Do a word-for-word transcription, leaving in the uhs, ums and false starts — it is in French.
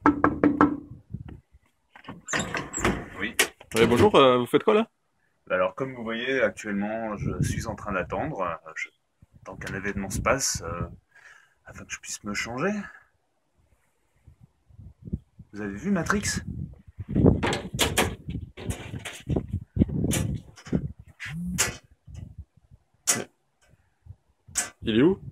Oui. Ouais, bonjour, euh, vous faites quoi là? Alors, comme vous voyez, actuellement, je suis en train d'attendre. euh, Je... Tant qu'un événement se passe, euh, afin que je puisse me changer. Vous avez vu Matrix? Il est où?